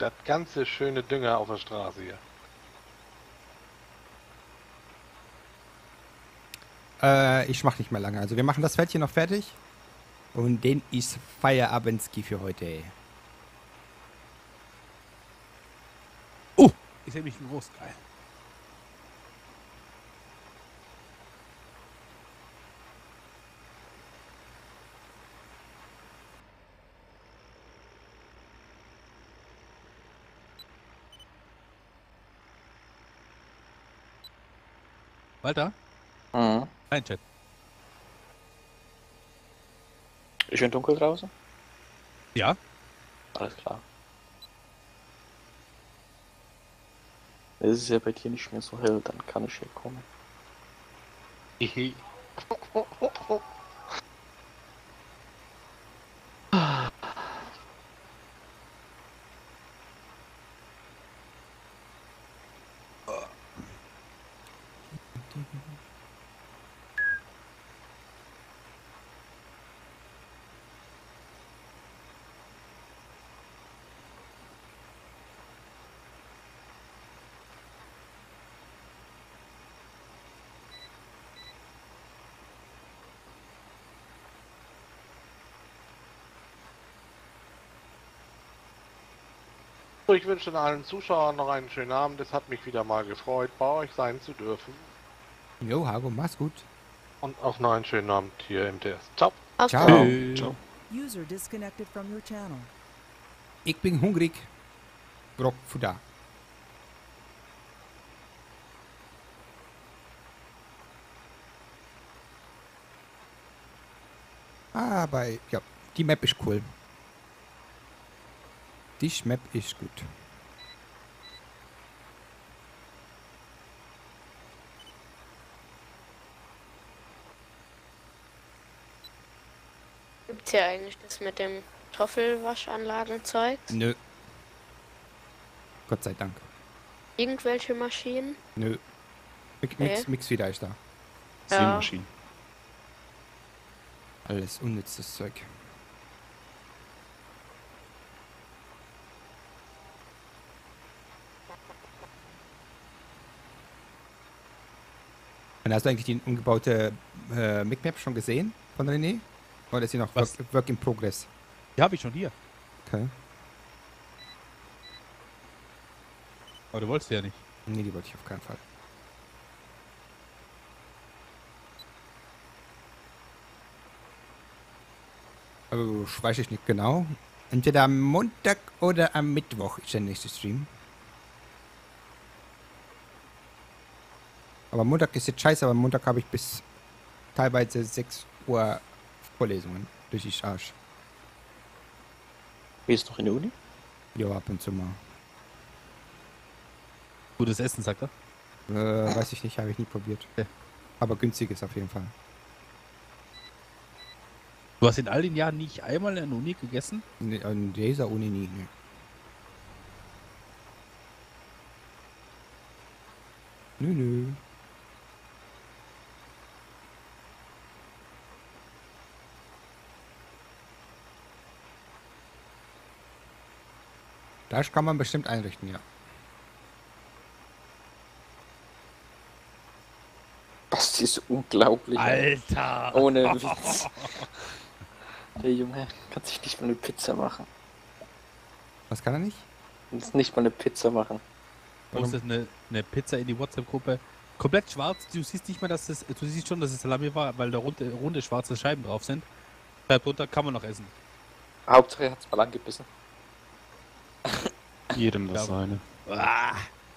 das ganze schöne Dünger auf der Straße hier. Ich mach nicht mehr lange. Also wir machen das Feld hier noch fertig. Und den ist Feierabendski für heute. Ist nämlich ein Großteil. Walter? Mhm. Nein, Chat. Ist schön dunkel draußen? Ja? Alles klar. Es ist ja bei dir nicht mehr so hell, dann kann ich hier kommen. Hihi. So, ich wünsche allen Zuschauern noch einen schönen Abend. Es hat mich wieder mal gefreut, bei euch sein zu dürfen. Jo, Hago, mach's gut. Und auch noch einen schönen Abend hier im TS. Ciao. Ciao. Ciao. User disconnected from your channel. Ich bin hungrig. Brock Fuda. Aber ja, die Map ist cool. Die Map ist gut. Gibt's hier eigentlich das mit dem Kartoffelwaschanlagenzeug? Nö. Gott sei Dank. Irgendwelche Maschinen? Nö. Mix wieder ist da. Ja. Seemaschinen. Alles unnützes Zeug. Und hast du eigentlich die umgebaute Micmap schon gesehen von René? Oder ist sie noch Was? Work in Progress? Die habe ich schon hier. Okay. Aber du wolltest ja nicht. Nee, die wollte ich auf keinen Fall. Also, weiß ich nicht genau. Entweder am Montag oder am Mittwoch ist der nächste Stream. Aber Montag ist jetzt scheiße, aber Montag habe ich bis teilweise 6 Uhr Vorlesungen. Richtig Arsch. Gehst du noch in die Uni? Ja, ab und zu mal. Gutes Essen, sagt er. Weiß ich nicht, habe ich nie probiert. Okay. Aber günstig ist auf jeden Fall. Du hast in all den Jahren nicht einmal in der Uni gegessen? Nee, an dieser Uni nie, ne. Nö. Das kann man bestimmt einrichten, ja. Das ist unglaublich. Alter! Ohne Witz. Der Junge kann sich nicht mal eine Pizza machen. Was kann er nicht? Kannst nicht mal eine Pizza machen. Postet eine Pizza in die WhatsApp-Gruppe. Komplett schwarz. Du siehst nicht mehr, dass es. Du siehst schon, dass es Salami war, weil da runde schwarze Scheiben drauf sind. Schreibt drunter, kann man noch essen. Hauptsache er hat's mal angebissen. Jedem Ja. das seine. Ah,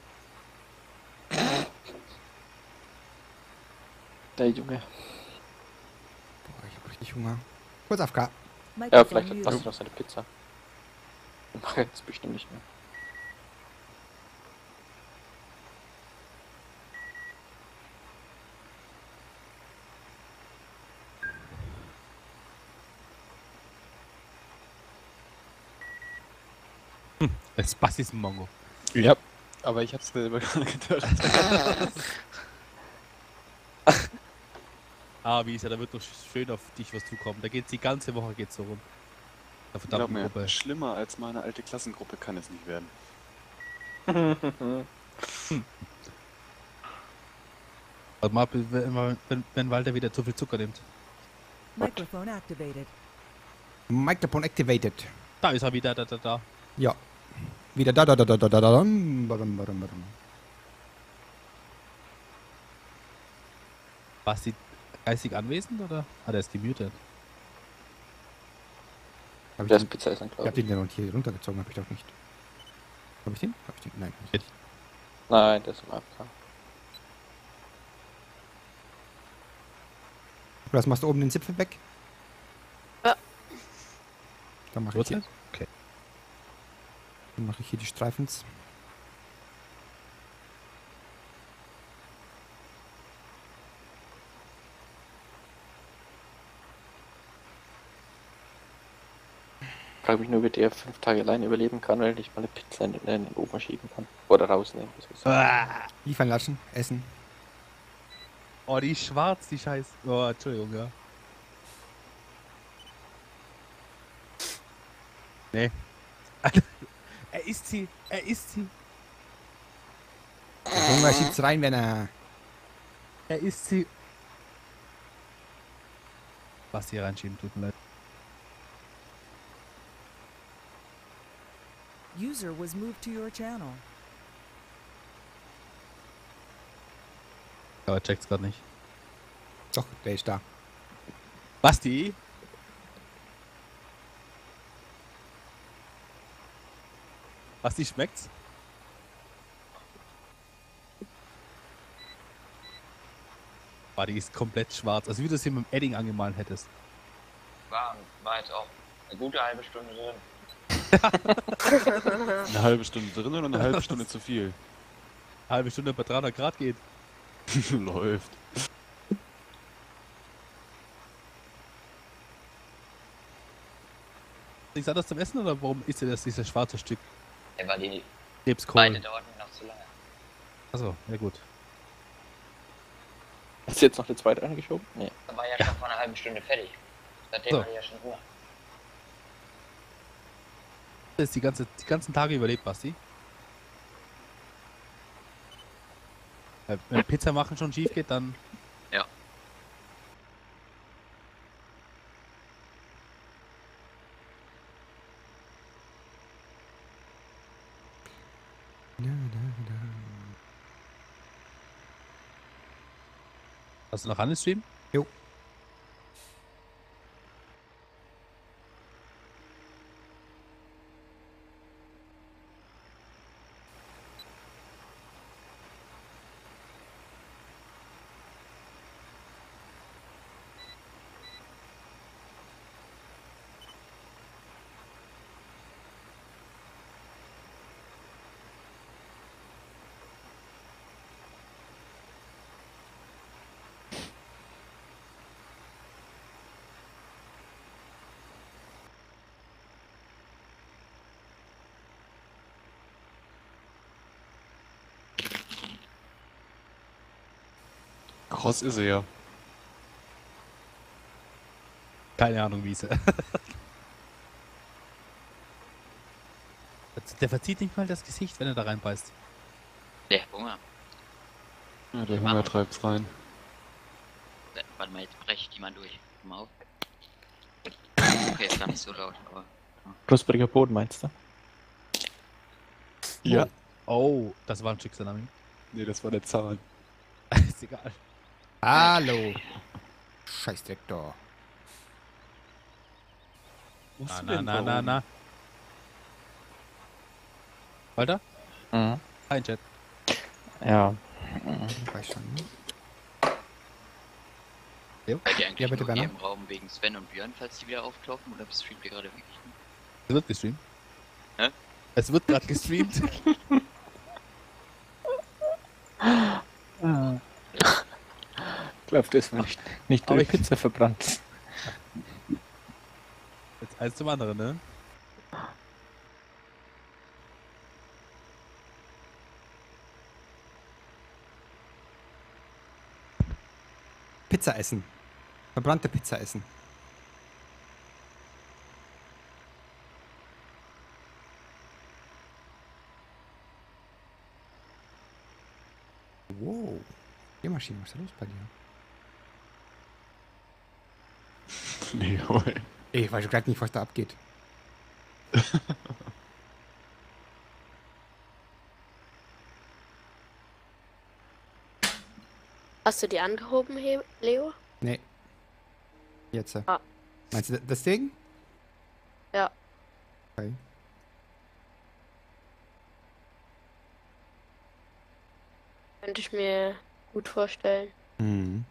Der Junge. Boah, ich hab richtig Hunger. Kurz AFK. Ja, Microphone vielleicht hat muted. Basti noch seine Pizza. Ich mache jetzt bestimmt nicht mehr. das Bass ist ein Mongo. Ja, aber ich hab's selber gerade gedacht. Ah, wie ist ja, da wird doch schön auf dich was zukommen. Da geht's die ganze Woche geht's so rum. Der Glaub verdammten mir, Gruppe. schlimmer als meine alte Klassengruppe kann es nicht werden. Warte mal, wenn Walter wieder zu viel Zucker nimmt. Microphone activated. Microphone activated. Da ist er wieder, da. Ja. Wieder da. Badum, badum, badum. Warst du geistig anwesend oder? Ah, der ist gemutet. Hab Der ich, ist Pizza essen, ich glaube hab ich. den ja noch hier runtergezogen, hab ich doch nicht. Hab ich den? Hab ich den? Nein. Nicht. Nein, der ist im AFK. Was machst du oben den Zipfel weg? Ja. Dann mache ich, hier- Uhrzeit? Okay. dann mach ich hier die Streifens. Ich frage mich nur, wie der 5 Tage alleine überleben kann, weil er nicht mal eine Pizza in den Ofen schieben kann. Oder rausnehmen. Das ist Liefern lassen, essen. Oh, die ist schwarz, die Scheiß. Oh, Entschuldigung, ja. Nee. Er isst sie. Der Hunger schiebt's rein, wenn er... Er isst sie. Was hier reinschieben, tut mir leid. User was moved to your channel. Aber checkt's gerade nicht. Doch, der ist da. Basti? Basti, schmeckt's? Boah, die ist komplett schwarz. Also wie du es hier mit dem Edding angemalt hättest. War jetzt auch eine gute halbe Stunde drin. Eine halbe Stunde drin oder eine halbe Stunde zu viel? Halbe Stunde bei 300 Grad geht. Läuft. Nichts anderes zum Essen oder warum isst ihr das, dieses schwarze Stück Ja, weil die Krebskohl? beide dauerten noch zu lange. Achso, ja gut. Hast du jetzt noch eine zweite angeschoben? Nee. Da war ja schon vor einer halben Stunde fertig. Seitdem So. hatte ich ja schon Hunger. Das ist die ganzen Tage überlebt, Basti. Wenn Pizza machen schon schief geht, dann... Ja. Hast du noch einen Stream? Jo. Kross ist er ja. Keine Ahnung, wie sie. Der verzieht nicht mal das Gesicht, wenn er da reinbeißt. Der Hunger. Ja, der Hunger treibt's rein. Warte mal, jetzt brech ich die mal durch. Komm mal auf. Okay, ist gar nicht so laut, aber. Knuspriger Boden meinst du? Ja. Oh, das war ein Schicksalami. Nee, das war der Zahn. Ist egal. Hallo. Scheiß Direktor. Wo ist Na, du na, denn, na, na, warum? na. Walter? Mhm. Ein Chat. Ja. Weiß schon. Ne? Seid ihr eigentlich Ja, bitte, nur hier Werner. im Raum wegen Sven und Björn, falls die wieder auftauchen, oder streamt ihr gerade wirklich? Es wird gestreamt. Hä? Es wird gerade gestreamt. Läuft das nicht Aber durch ich- Pizza verbrannt. Jetzt eins zum anderen, ne? Pizza essen. Verbrannte Pizza essen. Wow. Gehmaschine, was ist da los bei dir? Leo, ey. Ich weiß gerade nicht, was da abgeht. Hast du die angehoben, Leo? Nee. Jetzt. Ah. Meinst du das Ding? Ja. Okay. Könnte ich mir gut vorstellen. Mhm.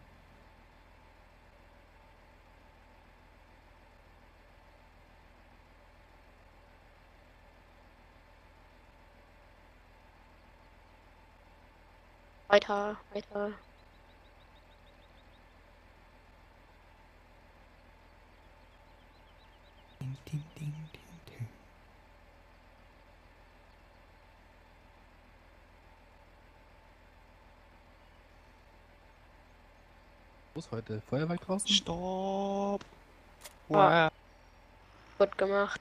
Weiter, weiter. Ding, ding, ding, ding, ding. Wo ist heute? Feuerwerk draußen? Stopp! Wow. Gut gemacht.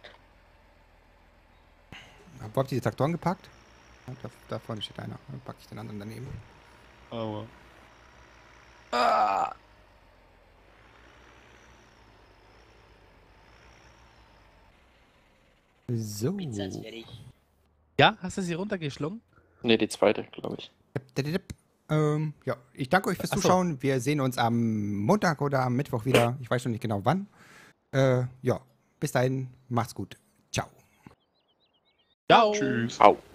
Wo habt ihr die Traktoren gepackt? Ja, da vorne steht einer. Dann packe ich den anderen daneben. Aua. So. Pizza ist fertig. Ja, hast du sie runtergeschlungen? Ne, die zweite, glaube ich. Ja, ich danke euch fürs Ach so. Zuschauen. Wir sehen uns am Montag oder am Mittwoch wieder. Ich weiß noch nicht genau wann. Ja, bis dahin, macht's gut. Ciao. Ciao. Tschüss. Au.